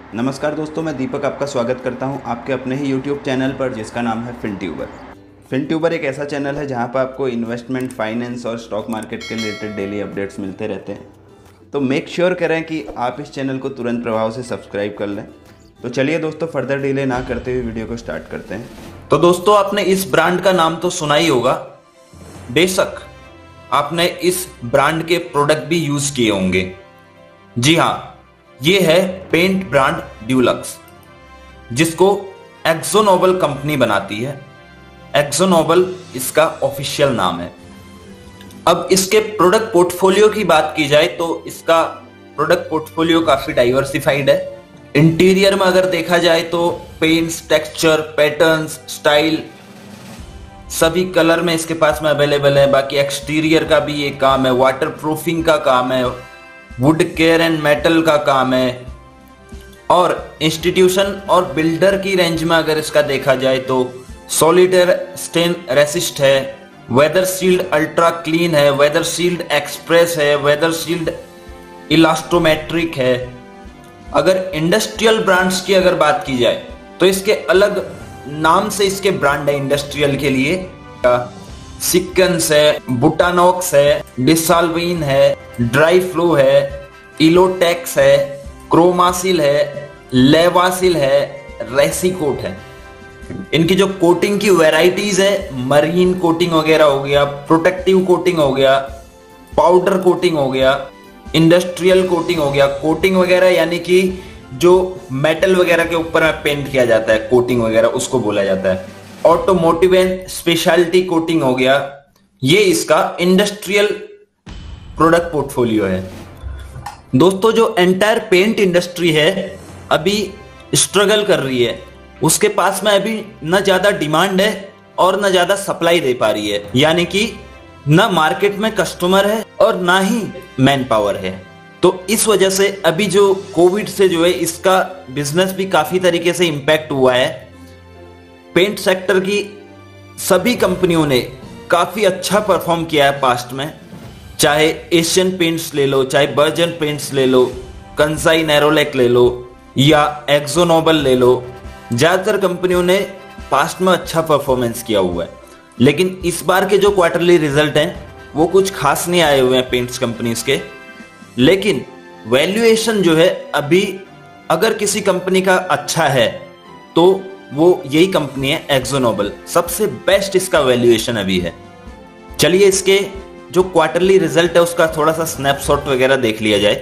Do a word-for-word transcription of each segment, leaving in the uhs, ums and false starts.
नमस्कार दोस्तों, मैं दीपक आपका स्वागत करता हूं आपके अपने ही यूट्यूब चैनल पर जिसका नाम है फिनट्यूबर। फिनट्यूबर एक ऐसा चैनल है जहां पर आपको इन्वेस्टमेंट, फाइनेंस और स्टॉक मार्केट के रिलेटेड डेली अपडेट्स मिलते रहते हैं। तो मेक श्योर करें कि आप इस चैनल को तुरंत प्रभाव से सब्सक्राइब कर लें। तो चलिए दोस्तों, फर्दर डिले ना करते हुए वीडियो को स्टार्ट करते हैं। तो दोस्तों, आपने इस ब्रांड का नाम तो सुना ही होगा। बेशक आपने इस ब्रांड के प्रोडक्ट भी यूज किए होंगे। जी हाँ, ये है पेंट ब्रांड ड्यूलक्स, जिसको एक्जो नोबल कंपनी बनाती है। एक्जो नोबल इसका ऑफिशियल नाम है। अब इसके प्रोडक्ट पोर्टफोलियो की बात की जाए तो इसका प्रोडक्ट पोर्टफोलियो काफी डाइवर्सिफाइड है। इंटीरियर में अगर देखा जाए तो पेंट्स, टेक्सचर, पैटर्न्स, स्टाइल सभी कलर में इसके पास में अवेलेबल है। बाकी एक्सटीरियर का भी ये काम है, वाटर प्रूफिंग का काम है, वुड केयर एंड मेटल का काम है। और इंस्टीट्यूशन और बिल्डर की रेंज में अगर इसका देखा जाए तो सॉलिडर स्टेन रेसिस्ट है, वेदर शील्ड अल्ट्रा क्लीन है, वेदर शील्ड एक्सप्रेस है, वेदर शील्ड इलास्टोमेट्रिक है। अगर इंडस्ट्रियल ब्रांड्स की अगर बात की जाए तो इसके अलग नाम से इसके ब्रांड है इंडस्ट्रियल के लिए। सिक्कन्स है, बुटानॉक्स है, डिसाल्विन है, ड्राई फ्लो है, इलोटेक्स है, क्रोमासिल है, लेवासिल है, रेसिकोट है। इनकी जो कोटिंग की वैरायटीज है, मरीन कोटिंग वगैरह हो गया, प्रोटेक्टिव कोटिंग हो गया, पाउडर कोटिंग हो गया, इंडस्ट्रियल कोटिंग हो गया। कोटिंग वगैरह यानी कि जो मेटल वगैरह के ऊपर पेंट किया जाता है, कोटिंग वगैरह उसको बोला जाता है। ऑटोमोटिव एंड स्पेशलिटी कोटिंग हो गया। ये इसका इंडस्ट्रियल प्रोडक्ट पोर्टफोलियो है। दोस्तों, जो एंटायर पेंट इंडस्ट्री है अभी स्ट्रगल कर रही है। उसके पास में अभी न ज्यादा डिमांड है और न ज्यादा सप्लाई दे पा रही है, यानी कि न मार्केट में कस्टमर है और ना ही मैन पावर है। तो इस वजह से अभी जो कोविड से जो है इसका बिजनेस भी काफी तरीके से इंपैक्ट हुआ है। पेंट सेक्टर की सभी कंपनियों ने काफी अच्छा परफॉर्म किया है पास्ट में। चाहे एशियन पेंट्स ले लो, चाहे बर्जन पेंट्स ले लो, कंसाई नेरोलैक ले लो या एक्जो नोबल ले लो, ज्यादातर कंपनियों ने पास्ट में अच्छा परफॉर्मेंस किया हुआ है। लेकिन इस बार के जो क्वार्टरली रिजल्ट हैं वो कुछ खास नहीं आए हुए हैं पेंट्स कंपनीज के। लेकिन वैल्यूएशन जो है अभी अगर किसी कंपनी का अच्छा है तो वो यही कंपनी है एक्जो नोबल। सबसे बेस्ट इसका वैल्यूएशन अभी है। चलिए इसके जो क्वार्टरली रिजल्ट है उसका थोड़ा सा स्नैपशॉट वगैरह देख लिया जाए।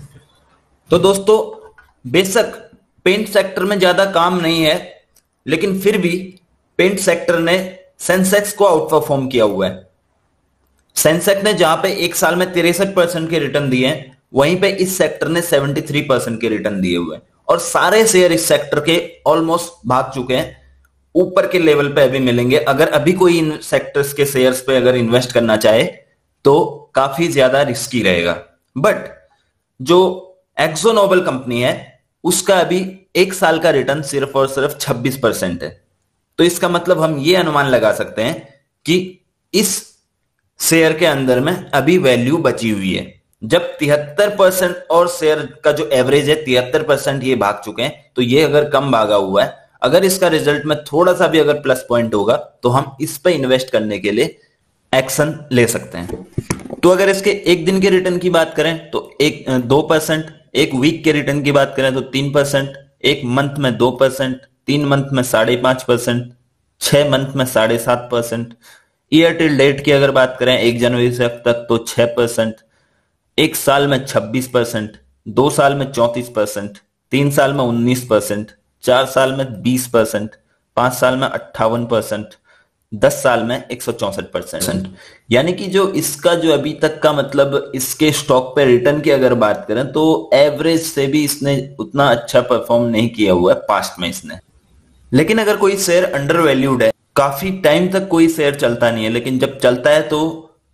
तो दोस्तों, बेशक पेंट सेक्टर में ज्यादा काम नहीं है, लेकिन फिर भी पेंट सेक्टर ने सेंसेक्स को आउट परफॉर्म किया हुआ है। सेंसेक्स ने जहां पे एक साल में तिरसठ परसेंट के रिटर्न दिए हैं, वहीं पे इस सेक्टर ने तिहत्तर परसेंट के रिटर्न दिए हुए हैं। और सारे शेयर इस सेक्टर के ऑलमोस्ट भाग चुके हैं। ऊपर के लेवल पे अभी मिलेंगे। अगर अभी कोई इन सेक्टर्स के शेयर्स पे अगर इन्वेस्ट करना चाहे तो काफी ज्यादा रिस्की रहेगा। बट जो एक्जो नोबल कंपनी है उसका अभी एक साल का रिटर्न सिर्फ और सिर्फ छब्बीस परसेंट है। तो इसका मतलब हम ये अनुमान लगा सकते हैं कि इस शेयर के अंदर में अभी वैल्यू बची हुई है। जब तिहत्तर परसेंट और शेयर का जो एवरेज है तिहत्तर परसेंट ये भाग चुके हैं, तो ये अगर कम भागा हुआ है, अगर इसका रिजल्ट में थोड़ा सा भी अगर प्लस पॉइंट होगा तो हम इस पे इन्वेस्ट करने के लिए एक्शन ले सकते हैं। तो अगर इसके एक दिन के रिटर्न की बात करें तो एक दो परसेंट, एक वीक के रिटर्न की बात करें तो तीन परसेंट, एक मंथ में दो परसेंट, तीन मंथ में साढ़े पांच परसेंट, छह मंथ में साढ़े सात परसेंट, ईयर टिल डेट की अगर बात करें एक जनवरी से अब तक तो छह परसेंट, एक साल में छब्बीस परसेंट, दो साल में चौंतीस परसेंट, तीन साल में उन्नीस परसेंट, चार साल में बीस परसेंट, पांच साल में अट्ठावन परसेंट, दस साल में एक सौ चौसठ परसेंट। यानी कि जो इसका जो अभी तक का मतलब इसके स्टॉक पे रिटर्न की अगर बात करें तो एवरेज से भी इसने उतना अच्छा परफॉर्म नहीं किया हुआ है पास्ट में इसने। लेकिन अगर कोई शेयर अंडर वैल्यूड है, काफी टाइम तक कोई शेयर चलता नहीं है, लेकिन जब चलता है तो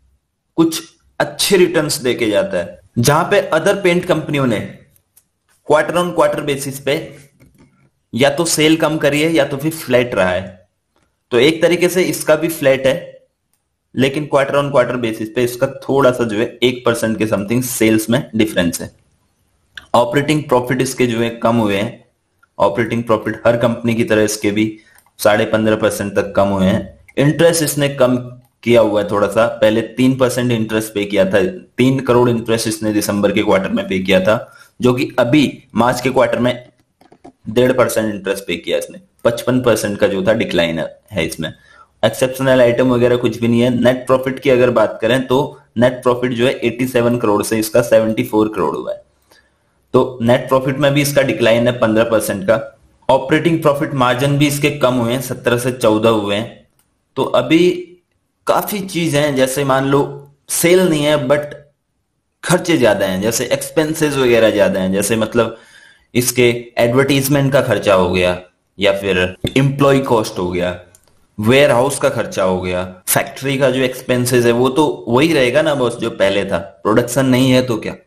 कुछ अच्छे रिटर्न्स देके जाता है। जहां पे अदर पेंट कंपनियों ने क्वार्टर ऑन क्वार्टर बेसिस पे या तो सेल कम करी है या तो फिर फ्लैट रहा है, तो एक तरीके से इसका भी फ्लैट है, लेकिन क्वार्टर ऑन क्वार्टर बेसिस पे इसका थोड़ा सा जो है एक परसेंट के समथिंग सेल्स में डिफरेंस है। ऑपरेटिंग प्रॉफिट इसके जो है कम हुए हैं, ऑपरेटिंग प्रॉफिट हर कंपनी की तरह इसके भी साढ़े पंद्रह परसेंट तक कम हुए हैं। इंटरेस्ट इसने कम किया हुआ है थोड़ा सा, पहले तीन परसेंट इंटरेस्ट पे किया था, तीन करोड़ इंटरेस्ट इसने दिसंबर के क्वार्टर में पे किया था, जो कि अभी मार्च के क्वार्टर में डेढ़ परसेंट इंटरेस्ट पे किया इसने। पचपन परसेंट का जो था डिक्लाइन है इसमें। एक्सेप्शनल आइटम वगैरह कुछ भी नहीं है। नेट प्रॉफिट की अगर बात करें तो नेट प्रॉफिट जो है सत्तासी करोड़ से इसका चौहत्तर करोड़ हुआ है, तो नेट प्रॉफिट में भी इसका डिक्लाइन है पंद्रह परसेंट का। ऑपरेटिंग प्रॉफिट मार्जिन भी इसके कम हुए हैं, सत्रह से चौदह हुए हैं। तो अभी काफी चीज हैं, जैसे मान लो सेल नहीं है बट खर्चे ज्यादा हैं, जैसे एक्सपेंसेस वगैरह ज्यादा हैं, जैसे मतलब इसके एडवर्टीजमेंट का खर्चा हो गया, या फिर एम्प्लॉय कॉस्ट हो गया, वेयर हाउस का खर्चा हो गया, फैक्ट्री का जो एक्सपेंसेस है वो तो वही रहेगा ना बॉस जो पहले था। प्रोडक्शन नहीं है तो क्या।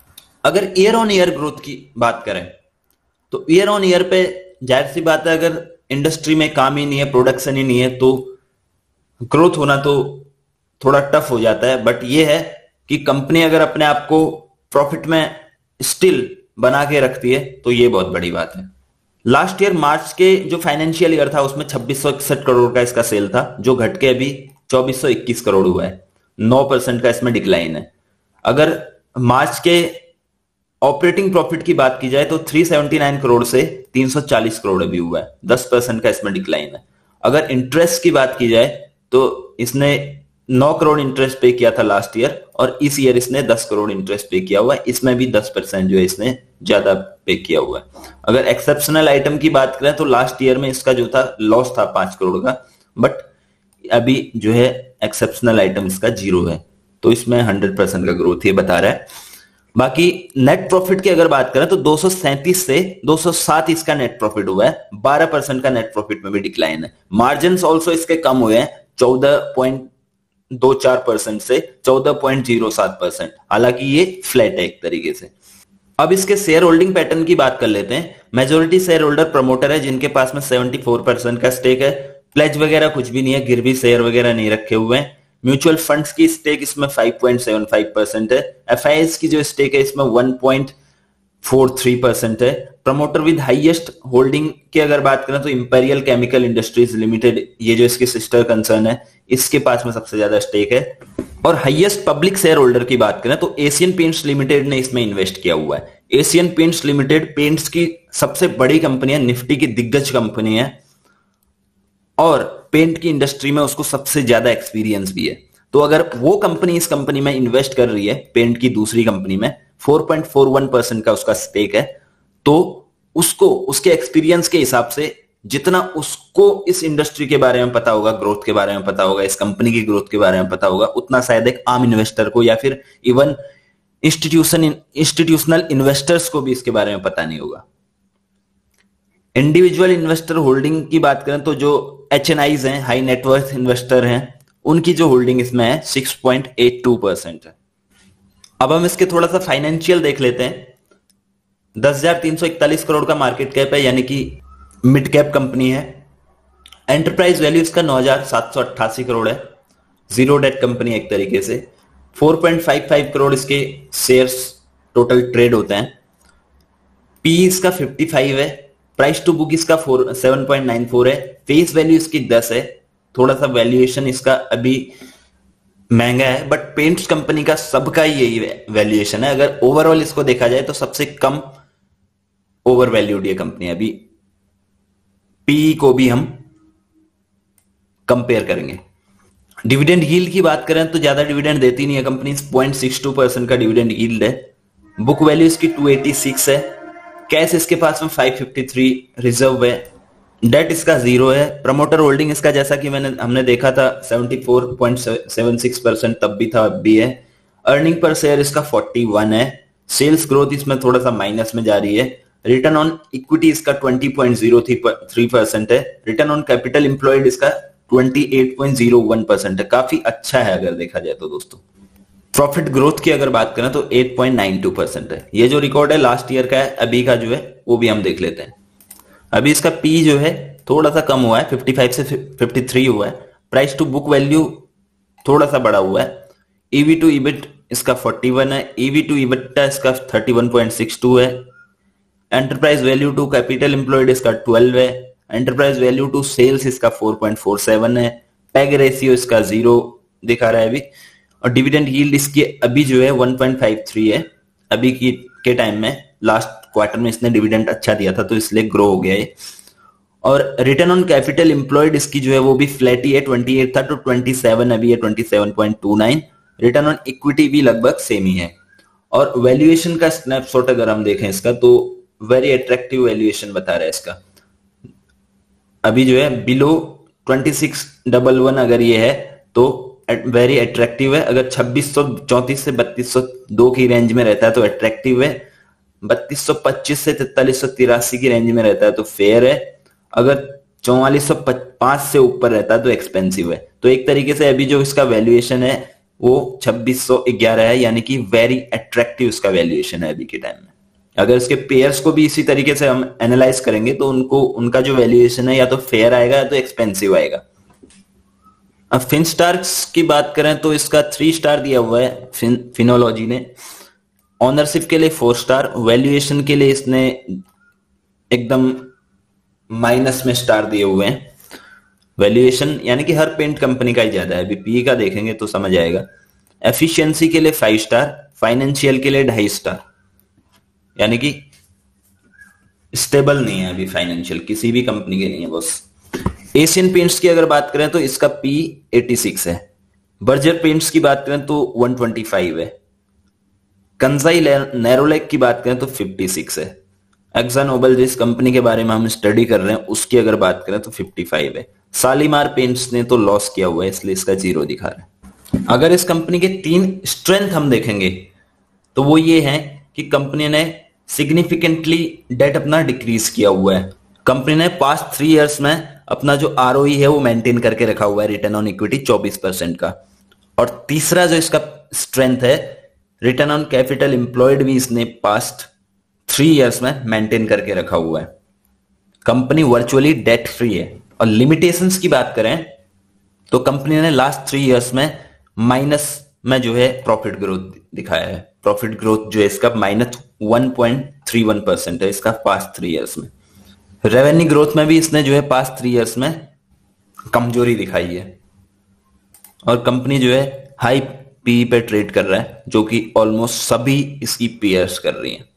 अगर ईयर ऑन ईयर ग्रोथ की बात करें तो ईयर ऑन ईयर पे जाहिर सी बात है, अगर इंडस्ट्री में काम ही नहीं है, प्रोडक्शन ही नहीं है, तो ग्रोथ होना तो थोड़ा टफ हो जाता है। बट ये है कि कंपनी अगर अपने आप को प्रॉफिट में स्टिल बना के रखती है तो ये बहुत बड़ी बात है। लास्ट ईयर मार्च के जो फाइनेंशियल ईयर था उसमें छब्बीस सौ इकसठ करोड़ का इसका सेल था, जो घट के अभी चौबीस सौ इक्कीस करोड़ हुआ है, नौ परसेंट का इसमें डिक्लाइन है। अगर मार्च के ऑपरेटिंग प्रॉफिट की बात की जाए तो तीन सौ उन्यासी करोड़ से तीन सौ चालीस करोड़ अभी हुआ है, दस परसेंट का इसमें डिक्लाइन है। अगर इंटरेस्ट की बात की जाए तो इसने नौ करोड़ इंटरेस्ट पे किया था लास्ट ईयर, और इस ईयर इसने दस करोड़ इंटरेस्ट पे किया हुआ है, इसमें भी दस परसेंट जो है इसने ज्यादा पे किया हुआ है। अगर एक्सेप्शनल आइटम की बात करें तो लास्ट ईयर में इसका जो था लॉस था पांच करोड़ का, बट अभी जो है एक्सेप्शनल आइटम इसका जीरो है, तो इसमें हंड्रेड परसेंट का ग्रोथ ये बता रहा है। बाकी नेट प्रॉफिट की अगर बात करें तो दो सौ सैंतीस से दो सौ सात इसका नेट प्रॉफिट हुआ है, बारह परसेंट का नेट प्रॉफिट में भी डिक्लाइन है। मार्जिन ऑल्सो इसके कम हुए हैं, चौदह पॉइंट दो चार परसेंट से चौदह पॉइंट जीरो सात परसेंट, हालांकि ये फ्लैट है एक तरीके से। अब इसके शेयर होल्डिंग पैटर्न की बात कर लेते हैं। मेजोरिटी शेयर होल्डर प्रमोटर है, जिनके पास में चौहत्तर परसेंट का स्टेक है। प्लेज वगैरह कुछ भी नहीं है, गिरवी शेयर वगैरह नहीं रखे हुए हैं। म्यूचुअल फंड्स की स्टेक इसमें पाँच पॉइंट सात पाँच परसेंट है। एफआईआईज की जो स्टेक है इसमें एक पॉइंट चार तीन परसेंट है। प्रमोटर विद हाईएस्ट होल्डिंग की अगर बात करें तो इंपीरियल केमिकल इंडस्ट्रीज लिमिटेड, ये जो इसकी सिस्टर कंसर्न है, इसके पास में सबसे ज्यादा स्टेक है। और हाईएस्ट पब्लिक शेयर होल्डर की बात करें तो एशियन पेंट्स लिमिटेड ने इसमें इन्वेस्ट किया हुआ है। एशियन पेंट्स लिमिटेड पेंट्स की सबसे बड़ी कंपनी है, निफ्टी की दिग्गज कंपनी है, और पेंट की इंडस्ट्री में उसको सबसे ज्यादा एक्सपीरियंस भी है। तो अगर वो कंपनी इस कंपनी में इन्वेस्ट कर रही है, पेंट की दूसरी कंपनी में, चार पॉइंट चार एक परसेंट का उसका स्टेक है, तो उसको उसके एक्सपीरियंस के हिसाब से जितना उसको इस इंडस्ट्री के बारे में पता होगा, ग्रोथ के बारे में पता होगा, इस कंपनी की ग्रोथ के बारे में पता होगा, उतना शायद एक आम इन्वेस्टर को या फिर इवन इंस्टीट्यूशन इंस्टीट्यूशनल इन्वेस्टर्स को भी इसके बारे में पता नहीं होगा। इंडिविजुअल इन्वेस्टर होल्डिंग की बात करें तो जो एच एन आईज हैं, हाई नेटवर्थ इन्वेस्टर हैं, उनकी जो होल्डिंग इसमें है छह पॉइंट आठ दो परसेंट है। अब हम इसके थोड़ा सा फाइनेंशियल देख लेते हैं। दस हजार तीन सौ इकतालीस करोड़ का मार्केट कैप है, यानी कि मिड कैप कंपनी है। एंटरप्राइज वैल्यू इसका नौ हजार सात सौ अट्ठासी करोड़ है। जीरो डेट कंपनी एक तरीके से। चार पॉइंट पाँच पाँच करोड़ इसके शेयर्स टोटल ट्रेड होते हैं। पी इसका पचपन है। प्राइस टू बुक इसका सात पॉइंट नौ चार है। फेस वैल्यू इसकी दस है। थोड़ा सा वैल्यूएशन इसका अभी महंगा है, बट पेंट्स कंपनी का सबका यही वैल्यूएशन है। अगर ओवरऑल इसको देखा जाए तो सबसे कम ओवर वैल्यूड ये कंपनी है। अभी पी को भी हम कंपेयर करेंगे। डिविडेंड यील्ड की बात करें तो ज्यादा डिविडेंड देती नहीं है company, point six two percent का डिविडेंड यील्ड है। बुक वैल्यू इसकी टू एटी सिक्स है। कैश इसके पास में फाइव फिफ्टी थ्री रिजर्व है। डेट इसका जीरो है। प्रमोटर होल्डिंग इसका जैसा कि मैंने हमने देखा था चौहत्तर पॉइंट सात छह परसेंट तब भी था, अब भी है। अर्निंग पर शेयर इसका इकतालीस है। सेल्स ग्रोथ इसमें थोड़ा सा माइनस में जा रही है। रिटर्न ऑन इक्विटी इसका बीस पॉइंट जीरो थ्री परसेंट है। रिटर्न ऑन कैपिटल एम्प्लॉयड इसका अट्ठाईस पॉइंट जीरो वन परसेंट है। काफी अच्छा है अगर देखा जाए तो दोस्तों। प्रॉफिट ग्रोथ की अगर बात करें तो आठ पॉइंट नौ दो परसेंट है। ये जो रिकॉर्ड है लास्ट ईयर का है, अभी का जो है वो भी हम देख लेते हैं। अभी इसका पी जो है थोड़ा सा कम हुआ है, पचपन से तिरेपन हुआ है। प्राइस टू बुक वैल्यू थोड़ा सा बड़ा हुआ है। ईवी टू ईबिट इसका इकतालीस है। ईवी टू ईबिटा इसका इकतीस पॉइंट सिक्स टू है। Enterprise value to capital employed इसका ट्वेल्व है, एंटरप्राइज वैल्यू टू सेल्स इसका फोर पॉइंट फोर सेवन है, पैग रेशियो इसका जीरो दिखा रहा है अभी, और डिविडेंड यील्ड इसकी अभी जो है वन पॉइंट फाइव थ्री है। अभी की के टाइम में लास्ट क्वार्टर में इसने डिविडेंड अच्छा दिया था तो इसलिए ग्रो हो गया है। और रिटर्न ऑन कैपिटल एम्प्लॉयड इसकी जो है वो भी फ्लैट ही है, ट्वेंटी एट था तो ट्वेंटी सेवन अभी है, twenty seven point two nine. Return on equity भी लगभग सेम ही है। और वैल्यूएशन का स्नैपशॉट अगर हम देखें इसका तो वेरी अट्रैक्टिव वैल्यूएशन बता रहा है इसका। अभी जो है below twenty six double one अगर ये है तो वेरी अट्रैक्टिव है। अगर छब्बीस सौ चौंतीस से बत्तीस सौ दो की रेंज में रहता है तो अट्रैक्टिव है। बत्तीस सौ पच्चीस से तैतालीस सौ तिरासी की रेंज में रहता है तो फेयर है। अगर चौवालीस सौ पांच से ऊपर रहता है तो एक्सपेंसिव है। तो एक तरीके से अभी जो इसका वैल्यूएशन है वो छब्बीस सौ ग्यारह है, यानी कि वेरी अट्रैक्टिव इसका वैल्यूएशन है अभी के टाइम में। अगर इसके पेयर्स को भी इसी तरीके से हम एनालाइज करेंगे तो उनको उनका जो वैल्यूएशन है या तो फेयर आएगा या तो एक्सपेंसिव आएगा। अब फिनस्टार्स की बात करें तो इसका थ्री स्टार दिया हुआ है फिन, फिनोलॉजी ने। ऑनरशिप के लिए फोर स्टार, वैल्यूएशन के लिए इसने एकदम माइनस में स्टार दिए हुए हैं। वैल्यूएशन यानी कि हर पेंट कंपनी का ही ज्यादा है, अभी पी का देखेंगे तो समझ आएगा। एफिशिएंसी के लिए फाइव स्टार, फाइनेंशियल के लिए ढाई स्टार, यानी कि स्टेबल नहीं है अभी फाइनेंशियल किसी भी कंपनी के नहीं है बस। एशियन पेंट्स की अगर बात करें तो इसका पी एटी सिक्स है। बर्जर पेंट्स की बात करें तो वन ट्वेंटी फाइव है। कंसाई नैरोलैक की बात करें तो फिफ्टी सिक्स है। एक्सा नोबल जिस कंपनी के बारे में हम स्टडी कर रहे हैं उसकी अगर बात करें तो फिफ्टी फाइव है। शालीमार पेंट्स ने तो लॉस किया हुआ है इसलिए इसका जीरो दिखा रहा है। अगर इस कंपनी के तीन स्ट्रेंथ हम देखेंगे तो वो ये है कि कंपनी ने सिग्निफिकेंटली डेट अपना डिक्रीज किया हुआ है। कंपनी ने पास्ट थ्री इयर्स में अपना जो आरओई है वो मेंटेन करके रखा हुआ है, रिटर्न ऑन इक्विटी चौबीस परसेंट का। और तीसरा जो इसका स्ट्रेंथ है, रिटर्न ऑन कैपिटल एम्प्लॉयड भी इसने पास्ट थ्री इयर्स में मेंटेन करके रखा हुआ है। कंपनी वर्चुअली डेट फ्री है। और लिमिटेशंस की बात करें तो कंपनी ने लास्ट थ्री इयर्स में माइनस में जो है प्रॉफिट ग्रोथ दिखाया है। प्रॉफिट ग्रोथ जो है इसका minus one point three one percent है इसका पास्ट थ्री इयर्स में। रेवेन्यू ग्रोथ में भी इसने जो है पास्ट थ्री इयर्स में कमजोरी दिखाई है। और कंपनी जो है हाई पी पे ट्रेड कर रहा है जो कि ऑलमोस्ट सभी इसकी पीयर्स कर रही हैं।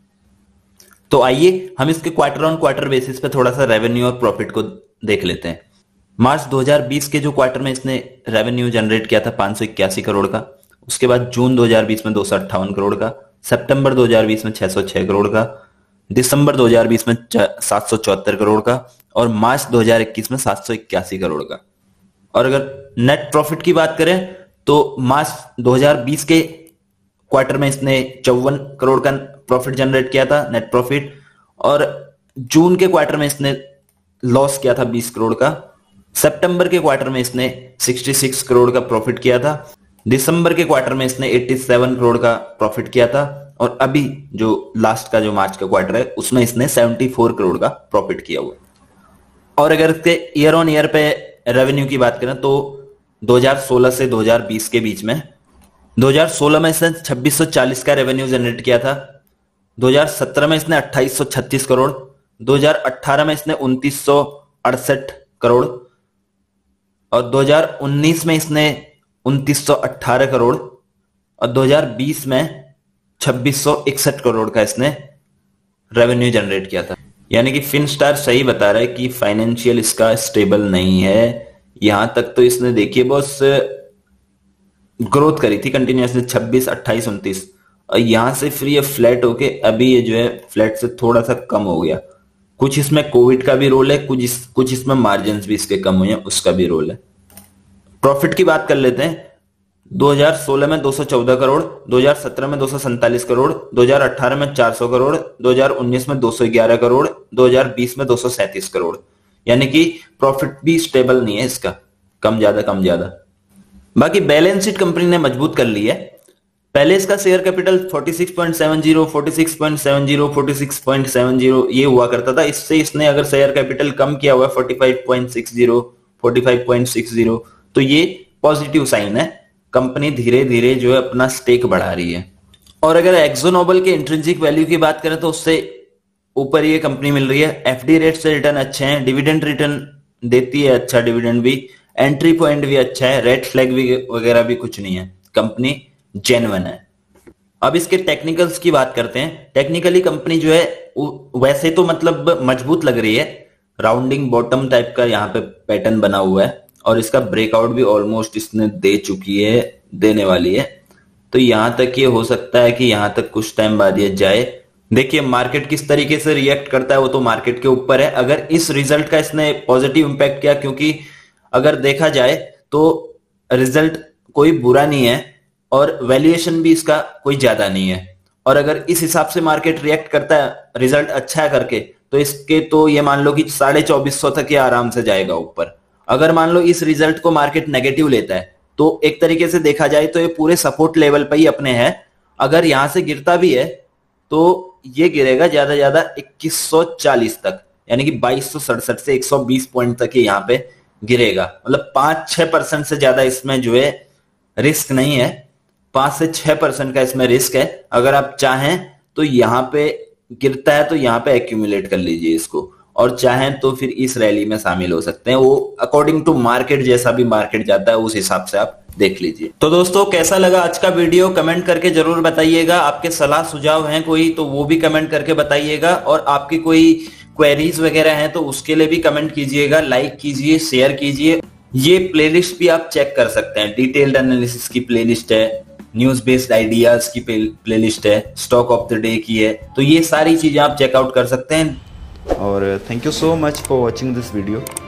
तो आइए हम इसके क्वार्टर ऑन क्वार्टर बेसिस पे थोड़ा सा रेवेन्यू और प्रॉफिट को देख लेते हैं। मार्च दो हज़ार बीस के जो क्वार्टर में इसने रेवेन्यू जनरेट किया था पांच सौ इक्यासी करोड़ का, उसके बाद जून दो हज़ार बीस में दो सौ अट्ठावन करोड़ का, सितंबर दो हज़ार बीस में छह सौ छह करोड़ का, दिसंबर दो हज़ार बीस में सात सौ चौहत्तर करोड़ का और मार्च दो हज़ार इक्कीस में सात सौ इक्यासी करोड़ का। और अगर नेट प्रॉफिट की बात करें तो मार्च दो हज़ार बीस के क्वार्टर में इसने चौवन करोड़ का प्रॉफिट जनरेट किया था नेट प्रॉफिट, और जून के क्वार्टर में इसने लॉस किया था बीस करोड़ का। सितंबर के क्वार्टर में इसने छियासठ करोड़ का प्रॉफिट किया था। दिसंबर के क्वार्टर में इसने सत्तासी करोड़ का प्रॉफिट किया था और अभी जो लास्ट का जो मार्च का क्वार्टर है उसमें इसने चौहत्तर करोड़ का प्रॉफिट किया हुआ। और अगर इसके ईयर ऑन ईयर पे रेवेन्यू की बात करें तो दो हज़ार सोलह से दो हज़ार बीस के बीच में दो हज़ार सोलह में इसने छब्बीस सौ चालीस का रेवेन्यू जनरेट किया था। दो हज़ार सत्रह में इसने अट्ठाईस सौ छत्तीस करोड़, दो हज़ार अठारह में इसने उनतीस सौ अड़सठ करोड़ और दो हज़ार उन्नीस में इसने उनतीस सौ अठारह करोड़ और दो हज़ार बीस में छब्बीस सौ इकसठ करोड़ का इसने रेवेन्यू जनरेट किया था। यानी कि फिनस्टार सही बता रहा है कि फाइनेंशियल इसका स्टेबल नहीं है। यहां तक तो इसने देखिए बॉस ग्रोथ करी थी कंटिन्यूअसली छब्बीस, अट्ठाईस, उनतीस और यहां से फिर ये फ्लैट होके अभी ये जो है फ्लैट से थोड़ा सा कम हो गया। कुछ इसमें कोविड का भी रोल है, कुछ इस, कुछ इसमें मार्जिन भी इसके कम हुए हैं उसका भी रोल है। प्रॉफिट की बात कर लेते हैं। दो हज़ार सोलह में दो सौ चौदह करोड़, दो हज़ार सत्रह में दो सौ सैंतालीस करोड़, दो हज़ार अठारह में चार सौ करोड़, दो हज़ार उन्नीस में दो सौ ग्यारह करोड़, दो हज़ार बीस में दो सौ सैंतीस करोड़। यानी कि प्रॉफिट भी स्टेबल नहीं है इसका, कम ज्यादा कम ज्यादा। बाकी बैलेंस शीट कंपनी ने मजबूत कर ली है। पहले इसका शेयर कैपिटल छियालीस पॉइंट सात शून्य, छियालीस पॉइंट सात शून्य, छियालीस पॉइंट सात शून्य ये हुआ करता था। इससे इसने अगर शेयर कैपिटल कम किया हुआ है पैंतालीस पॉइंट छह शून्य, पैंतालीस पॉइंट छह शून्य तो ये पॉजिटिव साइन है। कंपनी धीरे धीरे जो है अपना स्टेक बढ़ा रही है। और अगर एक्सो नोबेल के इंट्रिंसिक वैल्यू की बात करें तो उससे ऊपर ये कंपनी मिल रही है। एफडी रेट से रिटर्न अच्छे हैं, डिविडेंड रिटर्न देती है अच्छा, डिविडेंड भी, एंट्री पॉइंट भी अच्छा है, रेड फ्लैग भी वगैरह भी कुछ नहीं है, कंपनी जेन्युइन है। अब इसके टेक्निकल्स की बात करते हैं। टेक्निकली कंपनी जो है वैसे तो मतलब मजबूत लग रही है, राउंडिंग बॉटम टाइप का यहाँ पे पैटर्न बना हुआ है और इसका ब्रेकआउट भी ऑलमोस्ट इसने दे चुकी है, देने वाली है। तो यहां तक ये हो सकता है कि यहां तक कुछ टाइम बाद ये जाए। देखिए मार्केट किस तरीके से रिएक्ट करता है वो तो मार्केट के ऊपर है। अगर इस रिजल्ट का इसने पॉजिटिव इंपैक्ट किया, क्योंकि अगर देखा जाए तो रिजल्ट कोई बुरा नहीं है और वैल्यूएशन भी इसका कोई ज्यादा नहीं है, और अगर इस हिसाब से मार्केट रिएक्ट करता है रिजल्ट अच्छा है करके, तो इसके तो ये मान लो कि साढ़े चौबीस सौ तक ये आराम से जाएगा ऊपर। अगर मान लो इस रिजल्ट को मार्केट नेगेटिव लेता है तो एक तरीके से देखा जाए तो ये पूरे सपोर्ट लेवल पर ही अपने है। अगर यहां से गिरता भी है तो ये गिरेगा ज्यादा ज्यादा इक्कीस सौ चालीस तक, यानी कि बाईस सौ सड़सठ से एक सौ बीस पॉइंट तक ये यहाँ पे गिरेगा। मतलब पांच छह परसेंट से ज्यादा इसमें जो है रिस्क नहीं है, पांच से छह परसेंट का इसमें रिस्क है। अगर आप चाहें तो यहाँ पे गिरता है तो यहाँ पे एक्यूमुलेट कर लीजिए इसको, और चाहें तो फिर इस रैली में शामिल हो सकते हैं। वो अकॉर्डिंग टू मार्केट, जैसा भी मार्केट जाता है उस हिसाब से आप देख लीजिए। तो दोस्तों कैसा लगा आज का वीडियो कमेंट करके जरूर बताइएगा। आपके सलाह सुझाव हैं कोई तो वो भी कमेंट करके बताइएगा, और आपकी कोई क्वेरीज वगैरह हैं तो उसके लिए भी कमेंट कीजिएगा, लाइक कीजिए, शेयर कीजिए। ये प्लेलिस्ट भी आप चेक कर सकते हैं, डिटेल्ड एनालिसिस की प्लेलिस्ट है, न्यूज बेस्ड आइडियाज की प्लेलिस्ट है, स्टॉक ऑफ द डे की है, तो ये सारी चीजें आप चेकआउट कर सकते हैं। और thank you so much for watching this video.